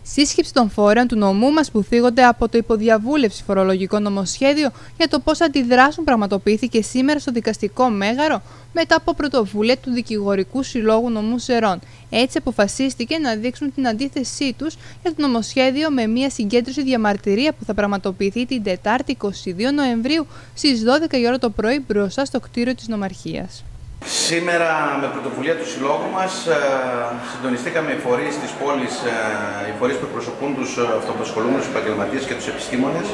Σύσκεψη των φορέων του νομού μας που θίγονται από το υποδιαβούλευση φορολογικό νομοσχέδιο για το πώς αντιδράσουν πραγματοποιήθηκε σήμερα στο δικαστικό μέγαρο μετά από πρωτοβουλία του Δικηγορικού Συλλόγου Νομού Σερών. Έτσι αποφασίστηκε να δείξουν την αντίθεσή τους για το νομοσχέδιο με μια συγκέντρωση διαμαρτυρία που θα πραγματοποιηθεί την Τετάρτη 22 Νοεμβρίου στις 12 η ώρα το πρωί μπροστά στο κτίριο της Νομαρχίας. Σήμερα με πρωτοβουλία του Συλλόγου μας συντονιστήκαμε οι φορείς της πόλης, οι φορείς που εκπροσωπούν τους αυτοαπασχολούμενους επαγγελματίες και τους επιστήμονες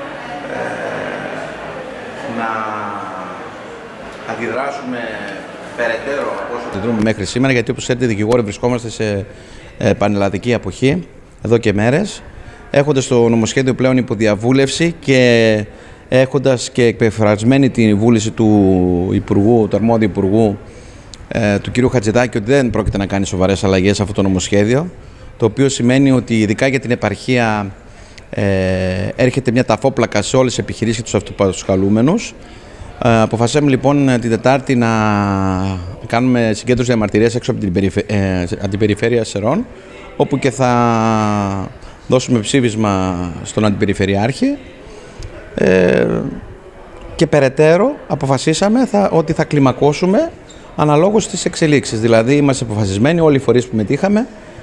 να αντιδράσουμε περαιτέρω από όσο αντιδρούμε μέχρι σήμερα, γιατί όπως ξέρετε οι δικηγόροι βρισκόμαστε σε πανελλαδική αποχή εδώ και μέρες, έχοντας το νομοσχέδιο πλέον υποδιαβούλευση και έχοντας και εκπεφρασμένη τη βούληση του Υπουργού, του αρμόδιου Υπουργού, του κ. Χατζηδάκη, ότι δεν πρόκειται να κάνει σοβαρές αλλαγές σε αυτό το νομοσχέδιο, το οποίο σημαίνει ότι ειδικά για την επαρχία έρχεται μια ταφόπλακα σε όλες τις επιχειρήσεις και τους αυτοαπασχολούμενους. Αποφασίσαμε λοιπόν την Τετάρτη να κάνουμε συγκέντρωση διαμαρτυρίας έξω από την περιφέρεια Σερών, όπου και θα δώσουμε ψήφισμα στον Αντιπεριφερειάρχη. Και περαιτέρω αποφασίσαμε ότι θα κλιμακώσουμε αναλόγως στις εξελίξεις. Δηλαδή είμαστε αποφασισμένοι όλοι οι φορείς που μετήχαμε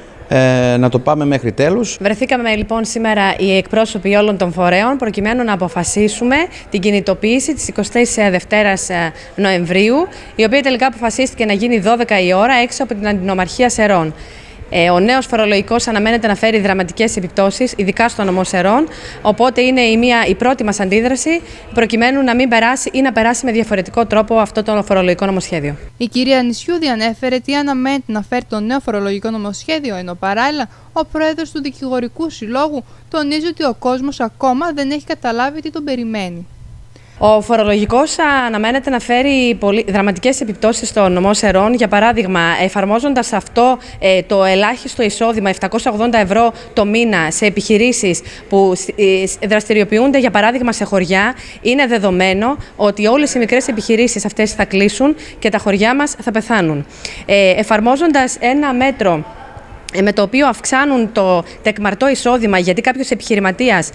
να το πάμε μέχρι τέλους. Βρεθήκαμε λοιπόν σήμερα οι εκπρόσωποι όλων των φορέων προκειμένου να αποφασίσουμε την κινητοποίηση της 22ης Νοεμβρίου, η οποία τελικά αποφασίστηκε να γίνει 12 η ώρα έξω από την Αντινομαρχία Σερών. Ο νέος φορολογικός αναμένεται να φέρει δραματικές επιπτώσεις, ειδικά στο νομό Σερών, οπότε είναι η πρώτη μας αντίδραση προκειμένου να μην περάσει ή να περάσει με διαφορετικό τρόπο αυτό το φορολογικό νομοσχέδιο. Η κυρία Νησιούδη ανέφερε τι αναμένεται να φέρει το νέο φορολογικό νομοσχέδιο, ενώ παράλληλα ο πρόεδρος του Δικηγορικού Συλλόγου τονίζει ότι ο κόσμος ακόμα δεν έχει καταλάβει τι τον περιμένει. Ο φορολογικός αναμένεται να φέρει δραματικές επιπτώσεις στο νομό Σερών. Για παράδειγμα, εφαρμόζοντας αυτό το ελάχιστο εισόδημα 780 ευρώ το μήνα σε επιχειρήσεις που δραστηριοποιούνται, για παράδειγμα, σε χωριά, είναι δεδομένο ότι όλες οι μικρές επιχειρήσεις αυτές θα κλείσουν και τα χωριά μας θα πεθάνουν. Εφαρμόζοντας ένα μέτρο με το οποίο αυξάνουν το τεκμαρτό εισόδημα, γιατί κάποιος επιχειρηματίας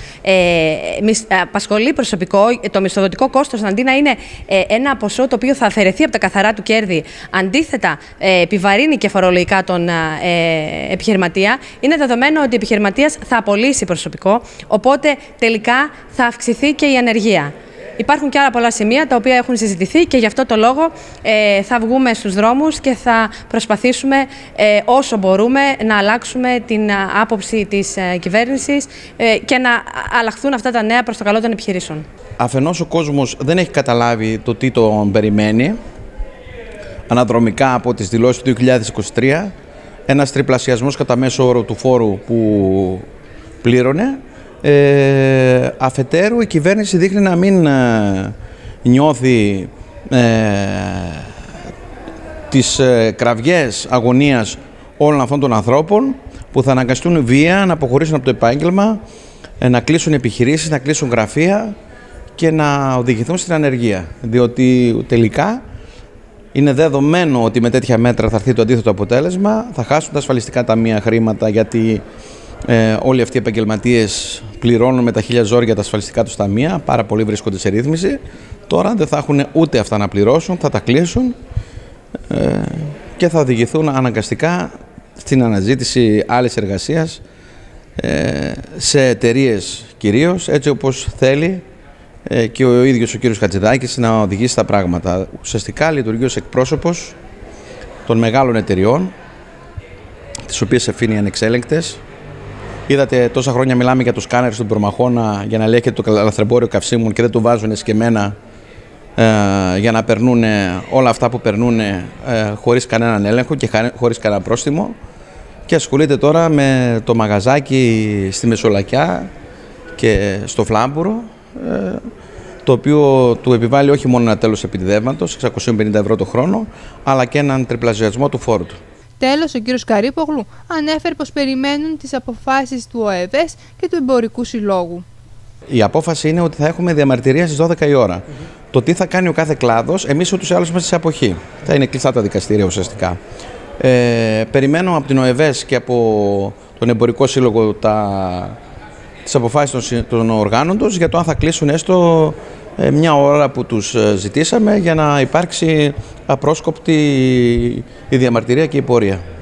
απασχολεί προσωπικό, το μισθοδοτικό κόστος αντί να είναι ένα ποσό το οποίο θα αφαιρεθεί από τα καθαρά του κέρδη, αντίθετα επιβαρύνει και φορολογικά τον επιχειρηματία, είναι δεδομένο ότι ο επιχειρηματίας θα απολύσει προσωπικό, οπότε τελικά θα αυξηθεί και η ανεργία. Υπάρχουν και άλλα πολλά σημεία τα οποία έχουν συζητηθεί και γι' αυτό το λόγο θα βγούμε στους δρόμους και θα προσπαθήσουμε όσο μπορούμε να αλλάξουμε την άποψη της κυβέρνησης και να αλλάχθουν αυτά τα νέα προς το καλό των επιχειρήσεων. Αφενός ο κόσμος δεν έχει καταλάβει το τι τον περιμένει αναδρομικά από τις δηλώσεις του 2023, ένας τριπλασιασμός κατά μέσο όρο του φόρου που πλήρωνε. Αφετέρου η κυβέρνηση δείχνει να μην νιώθει τις κραυγές αγωνίας όλων αυτών των ανθρώπων που θα αναγκαστούν βία να αποχωρήσουν από το επάγγελμα, να κλείσουν επιχειρήσεις, να κλείσουν γραφεία και να οδηγηθούν στην ανεργία. Διότι τελικά είναι δεδομένο ότι με τέτοια μέτρα θα έρθει το αντίθετο αποτέλεσμα, θα χάσουν τα ασφαλιστικά ταμεία χρήματα, γιατί όλοι αυτοί οι επαγγελματίες πληρώνουν με τα χίλια ζόρια τα ασφαλιστικά τους ταμεία, πάρα πολλοί βρίσκονται σε ρύθμιση. Τώρα δεν θα έχουν ούτε αυτά να πληρώσουν, θα τα κλείσουν και θα οδηγηθούν αναγκαστικά στην αναζήτηση άλλης εργασίας σε εταιρείες κυρίως, έτσι όπως θέλει και ο ίδιος ο κύριος Χατζηδάκης να οδηγήσει τα πράγματα. Ουσιαστικά λειτουργεί ως εκπρόσωπος των μεγάλων εταιριών, τις οποίες αφήνει ανεξέλεγκτες. Είδατε, τόσα χρόνια μιλάμε για το σκάνερ στον Προμαχώνα για να ελέγχεται το λαθρεμπόριο καυσίμων και δεν το βάζουν εσκεμμένα για να περνούν όλα αυτά που περνούν χωρίς κανέναν έλεγχο και χωρίς κανένα πρόστιμο. Και ασχολείται τώρα με το μαγαζάκι στη Μεσολακιά και στο Φλάμπουρο, το οποίο του επιβάλλει όχι μόνο ένα τέλος επιτιδεύματος, 650 ευρώ το χρόνο, αλλά και έναν τριπλασιασμό του φόρου του. Τέλος, ο κύριος Καρύπογλου ανέφερε πως περιμένουν τις αποφάσεις του ΟΕΒΕΣ και του Εμπορικού Συλλόγου. Η απόφαση είναι ότι θα έχουμε διαμαρτυρία στις 12 η ώρα. Το τι θα κάνει ο κάθε κλάδος, εμείς ούτως ή άλλως είμαστε σε αποχή. Θα είναι κλειστά τα δικαστήρια ουσιαστικά. Περιμένω από την ΟΕΒΕΣ και από τον Εμπορικό Σύλλογο τις αποφάσεις των οργάνων τους για το αν θα κλείσουν έστω μια ώρα που τους ζητήσαμε για να υπάρξει απρόσκοπτη η διαμαρτυρία και η πορεία.